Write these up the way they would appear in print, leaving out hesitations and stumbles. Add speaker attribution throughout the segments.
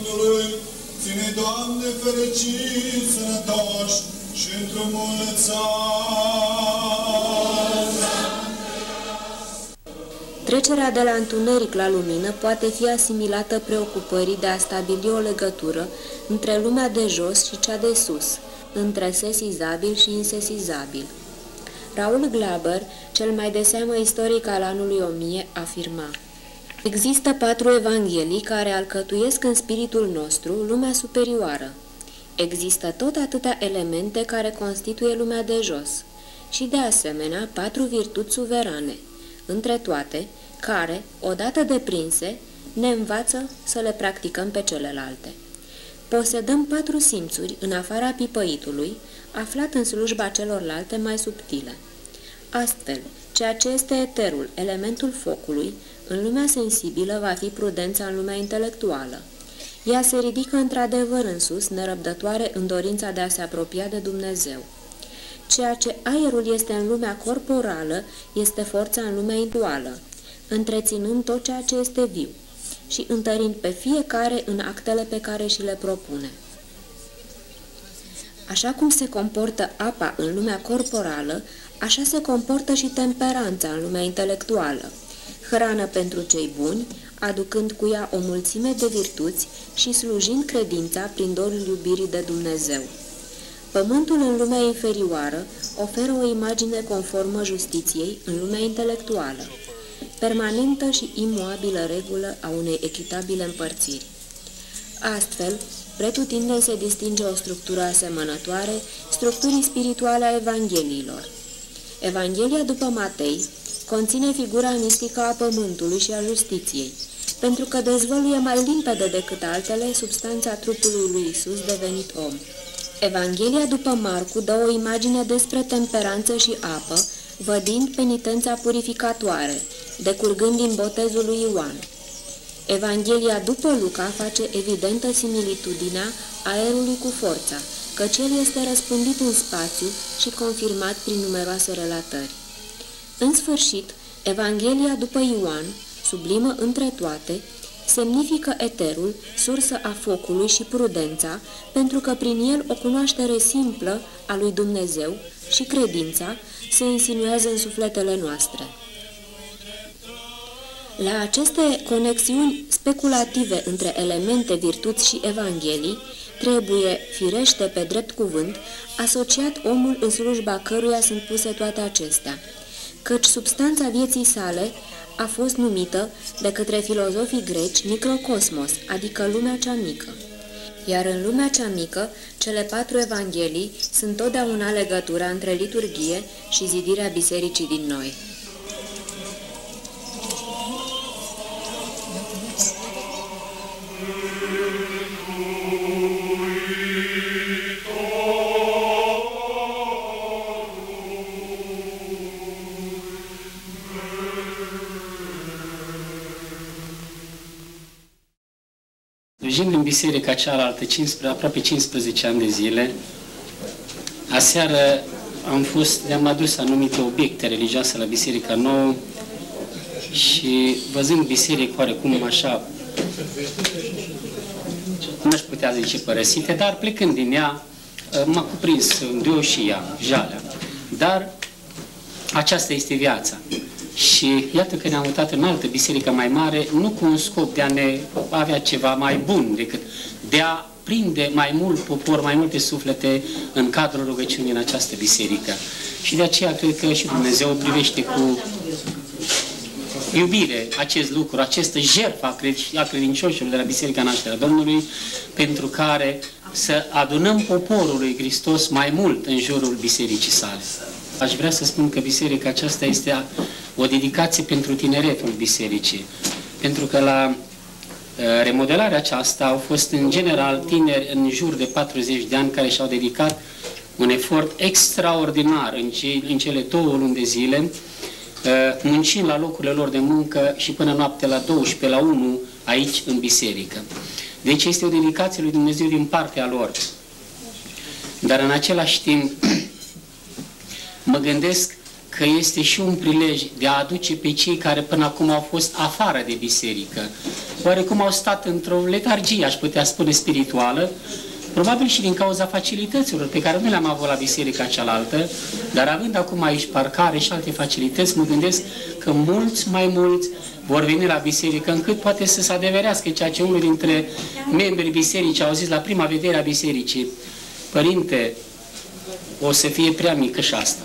Speaker 1: Domnului, ține, Doamne, fericiți, sănătoși și într-o mulți
Speaker 2: Trecerea de la întuneric la lumină poate fi asimilată preocupării de a stabili o legătură între lumea de jos și cea de sus, între sesizabil și insesizabil. Raul Glaber, cel mai de seamă istoric al anului 1000, afirma: există 4 evanghelii care alcătuiesc în spiritul nostru lumea superioară. Există tot atâtea elemente care constituie lumea de jos și, de asemenea, 4 virtuți suverane, între toate, care, odată deprinse, ne învață să le practicăm pe celelalte. Posedăm 4 simțuri în afara pipăitului, aflat în slujba celorlalte mai subtile. Astfel, ceea ce este eterul, elementul focului, în lumea sensibilă va fi prudența în lumea intelectuală. Ea se ridică într-adevăr în sus, nerăbdătoare în dorința de a se apropia de Dumnezeu. Ceea ce aerul este în lumea corporală, este forța în lumea intelectuală, întreținând tot ceea ce este viu și întărind pe fiecare în actele pe care și le propune. Așa cum se comportă apa în lumea corporală, așa se comportă și temperanța în lumea intelectuală, hrană pentru cei buni, aducând cu ea o mulțime de virtuți și slujind credința prin dorul iubirii de Dumnezeu. Pământul în lumea inferioară oferă o imagine conformă justiției în lumea intelectuală, permanentă și imuabilă regulă a unei echitabile împărțiri. Astfel, pretutindeni se distinge o structură asemănătoare structurii spirituale a Evangheliilor. Evanghelia după Matei conține figura mistică a pământului și a justiției, pentru că dezvăluie mai limpede decât altele substanța trupului lui Isus devenit om. Evanghelia după Marcu dă o imagine despre temperanță și apă, vădind penitența purificatoare, decurgând din botezul lui Ioan. Evanghelia după Luca face evidentă similitudinea aerului cu forța, căci el este răspândit în spațiu și confirmat prin numeroase relatări. În sfârșit, Evanghelia după Ioan, sublimă între toate, semnifică eterul, sursă a focului și prudența, pentru că prin el o cunoaștere simplă a lui Dumnezeu și credința se insinuează în sufletele noastre. La aceste conexiuni speculative între elemente, virtuți și evanghelii, trebuie, firește pe drept cuvânt, asociat omul în slujba căruia sunt puse toate acestea, căci substanța vieții sale a fost numită de către filozofii greci microcosmos, adică lumea cea mică. Iar în lumea cea mică, cele 4 evanghelii sunt totdeauna legătura între liturghie și zidirea bisericii din noi.
Speaker 3: Slujind în biserica cealaltă aproape 15 ani de zile, aseară ne-am adus anumite obiecte religioase la biserica nouă și văzând biserica oarecum așa, nu aș putea zice părăsite, dar plecând din ea, m-a cuprins înduiu și ea, jalea. Dar aceasta este viața. Și iată că ne-am mutat în altă biserică mai mare, nu cu un scop de a ne avea ceva mai bun decât de a prinde mai mult popor, mai multe suflete în cadrul rugăciunii în această biserică. Și de aceea cred că și Dumnezeu privește cu iubire acest lucru, această jertfă a credincioșilor de la Biserica Nașterea Domnului, pentru care să adunăm poporul lui Hristos mai mult în jurul bisericii sale. Aș vrea să spun că biserica aceasta este o dedicație pentru tineretul bisericii, pentru că la remodelarea aceasta au fost în general tineri în jur de 40 de ani care și-au dedicat un efort extraordinar în cele 2 luni de zile, muncind la locurile lor de muncă și până noapte la 12, la 1 aici în biserică. Deci este o dedicație lui Dumnezeu din partea lor. Dar în același timp mă gândesc că este și un prilej de a aduce pe cei care până acum au fost afară de biserică oarecum au stat într-o letargie, aș putea spune, spirituală, probabil și din cauza facilităților pe care nu le-am avut la biserica cealaltă, dar având acum aici parcare și alte facilități, mă gândesc că mai mulți vor veni la biserică, încât poate să se adeverească ceea ce unul dintre membrii bisericii au zis la prima vedere a bisericii: Părinte, o să fie prea mică și asta.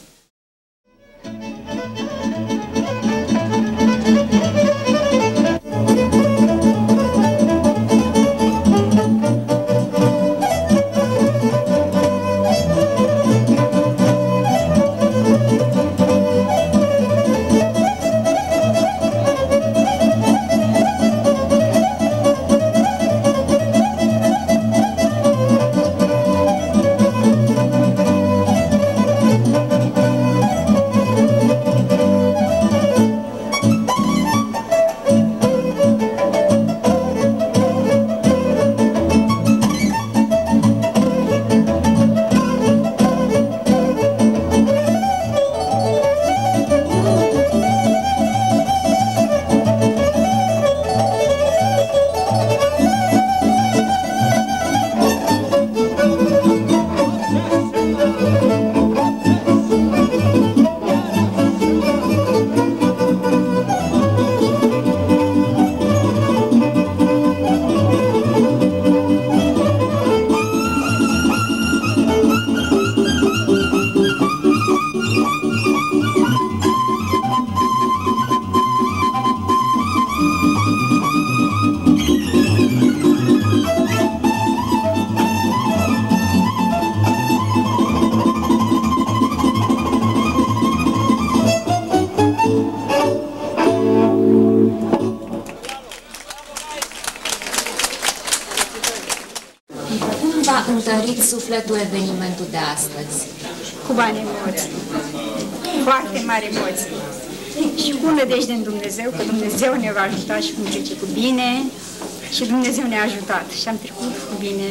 Speaker 2: Întărit sufletul evenimentul de astăzi?
Speaker 4: Cu mari emoții, foarte mari emoții. Și cu nădejde în Dumnezeu, că Dumnezeu ne va ajuta și cum trece cu bine. Și Dumnezeu ne-a ajutat și am trecut cu bine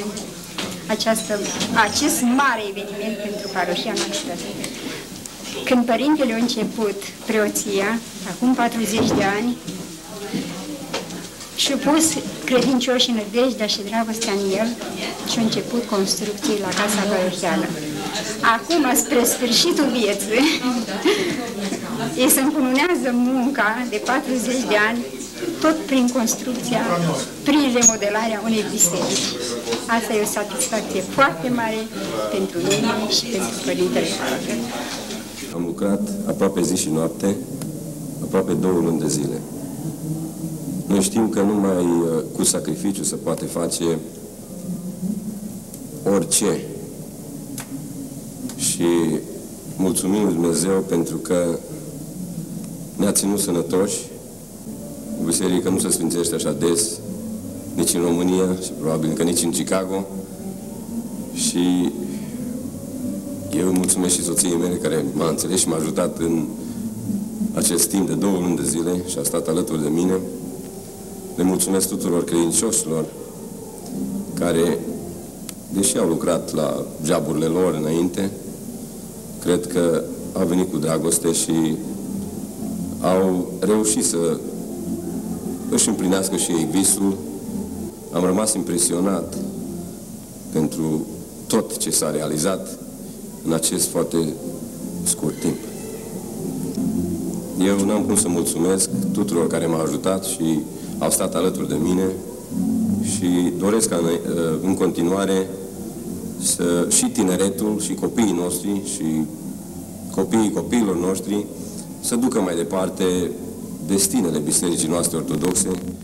Speaker 4: acest mare eveniment pentru parohia noastră. Când părintele a început preoția, acum 40 de ani, și-a pus credincioșii nădejdea și dragostea în el și a început construcții la casa parohială. Acum, spre sfârșitul vieții, ei se încununează munca de 40 de ani, tot prin construcția, prin remodelarea unei biserici. Asta e o satisfacție foarte mare pentru noi și pentru Părintele Parohial.
Speaker 5: Am lucrat aproape zi și noapte, aproape 2 luni de zile. Noi știm că numai cu sacrificiu se poate face orice. Și mulțumim lui Dumnezeu pentru că ne-a ținut sănătoși. Biserica nu se sfințește așa des, nici în România și probabil că nici în Chicago. Și eu îi mulțumesc și soției mele care m-a înțeles și m-a ajutat în acest timp de 2 luni de zile și a stat alături de mine. Le mulțumesc tuturor credincioșilor care, deși au lucrat la joburile lor înainte, cred că au venit cu dragoste și au reușit să își împlinească și ei visul. Am rămas impresionat pentru tot ce s-a realizat în acest foarte scurt timp. Eu n-am cum să mulțumesc tuturor care m-au ajutat și au stat alături de mine și doresc ca în continuare și tineretul și copiii noștri și copiii copiilor noștri să ducă mai departe destinele bisericii noastre ortodoxe